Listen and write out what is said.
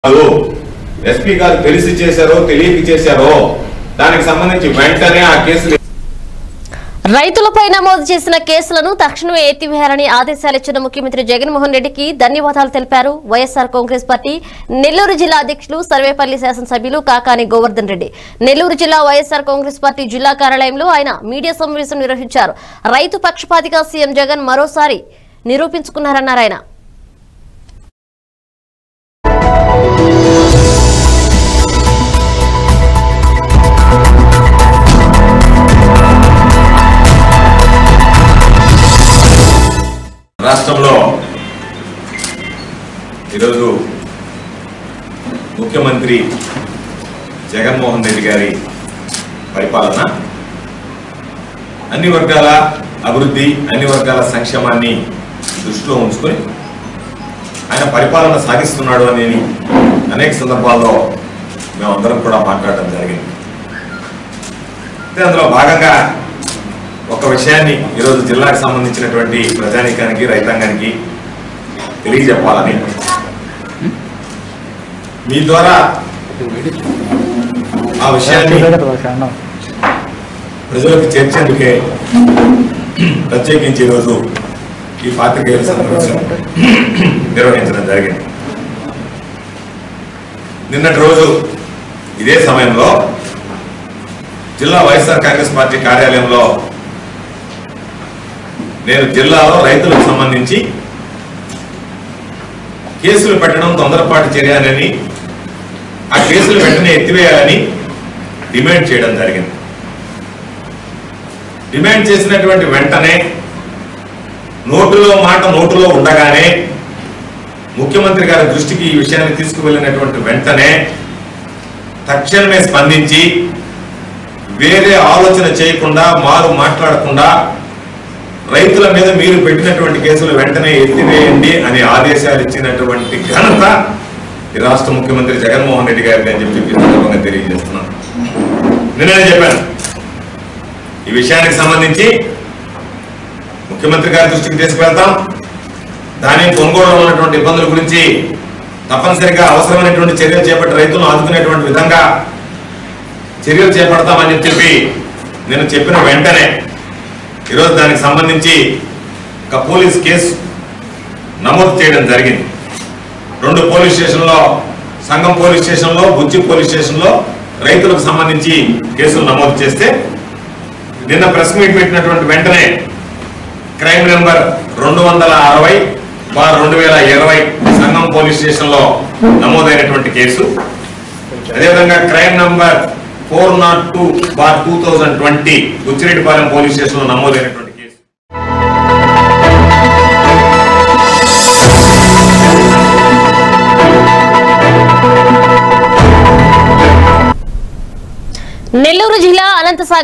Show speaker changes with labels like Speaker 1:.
Speaker 1: SP గారు తెలిసి చేశారో తెలియక చేశారో దానికి సంబంధించి వెంటనే ఆ కేసులు
Speaker 2: రైతులపై నమోదు చేసిన కేసులను తక్షణమే ఎత్తివేయాలని ఆదేశాలు ఇచ్చిన ముఖ్యమంత్రి జగన్మోహన్ రెడ్డికి ధన్యవాదాలు తెలిపారు వైఎస్ఆర్ కాంగ్రెస్ పార్టీ నెల్లూరు జిల్లా అధ్యక్షులు సర్వేపల్లి శాసనసభ్యులు కాకాని గోవర్ధన్ రెడ్డి నెల్లూరు జిల్లా వైఎస్ఆర్ కాంగ్రెస్ పార్టీ జిల్లా కార్యాలయంలో ఆయన మీడియా సమావేశం నిర్వహించారు. రైతు పక్షపాతిగా సీఎం జగన్ మరోసారి నిరూపించుకున్నారన్నారు ఆయన.
Speaker 1: రాష్ట్రంలో ఈరోజు ముఖ్యమంత్రి జగన్మోహన్ రెడ్డి గారి పరిపాలన అన్ని వర్గాల అభివృద్ధి అన్ని వర్గాల సంక్షేమాన్ని దృష్టిలో ఉంచుకొని ఆయన పరిపాలన సాగిస్తున్నాడు అని అనేక సందర్భాల్లో మేమందరం కూడా మాట్లాడడం జరిగింది. అందులో భాగంగా ఒక విషయాన్ని ఈరోజు జిల్లాకు సంబంధించినటువంటి ప్రజానీకానికి రైతాంగానికి తెలియజెప్పాలని మీ ద్వారా ఆ విషయాన్ని ప్రజలకు చేర్చేందుకే ప్రత్యేకించి ఈరోజు ఈ పాత్రికేయుల సమావేశం నిర్వహించడం జరిగింది. నిన్నటి రోజు ఇదే సమయంలో జిల్లా వైఎస్ఆర్ కాంగ్రెస్ పార్టీ కార్యాలయంలో నేను జిల్లాలో రైతులకు సంబంధించి కేసులు పెట్టడం తొందరపాటు చేయాలని ఆ కేసులు వెంటనే ఎత్తివేయాలని డిమాండ్ చేయడం జరిగింది. డిమాండ్ చేసినటువంటి వెంటనే నోటులో మాట నోటులో ఉండగానే ముఖ్యమంత్రి గారి దృష్టికి ఈ విషయాన్ని తీసుకువెళ్ళినటువంటి వెంటనే తక్షణమే స్పందించి వేరే ఆలోచన చేయకుండా మాట్లాడకుండా రైతుల మీద మీరు పెట్టినటువంటి కేసులు వెంటనే ఎత్తివేయండి అని ఆదేశాలు ఇచ్చినటువంటి ఘనత ఈ రాష్ట్ర ముఖ్యమంత్రి జగన్మోహన్ రెడ్డి గారికి అని చెప్పి సందర్భంగా తెలియజేస్తున్నాను. నిన్ననే చెప్పాను, ఈ విషయానికి సంబంధించి ముఖ్యమంత్రి గారి దృష్టికి తీసుకువెళ్తాం. దాని కొనుగోలులో ఉన్నటువంటి ఇబ్బందుల గురించి తప్పనిసరిగా అవసరమైనటువంటి చర్యలు చేపట్టి రైతులను ఆదుకునేటువంటి విధంగా చర్యలు చేపడతామని చెప్పి నేను చెప్పిన వెంటనే ఈరోజు దానికి సంబంధించి ఒక పోలీస్ కేసు నమోదు చేయడం జరిగింది. 2 పోలీస్ స్టేషన్లో, సంగం పోలీస్ స్టేషన్లో, బుజ్జి పోలీస్ స్టేషన్లో రైతులకు సంబంధించి కేసులు నమోదు చేస్తే నిన్న ప్రెస్ మీట్ పెట్టినటువంటి వెంటనే క్రైమ్ నెంబర్ 260/2020 సంగం పోలీస్ స్టేషన్లో నమోదైనటువంటి కేసు, అదేవిధంగా క్రైమ్ నంబర్ 402/2020 బుచ్చిరెడ్డిపాలెం పోలీస్ స్టేషన్లో నమోదైనటువంటి కేసు.
Speaker 2: నెల్లూరు జిల్లా అనంతసాగర్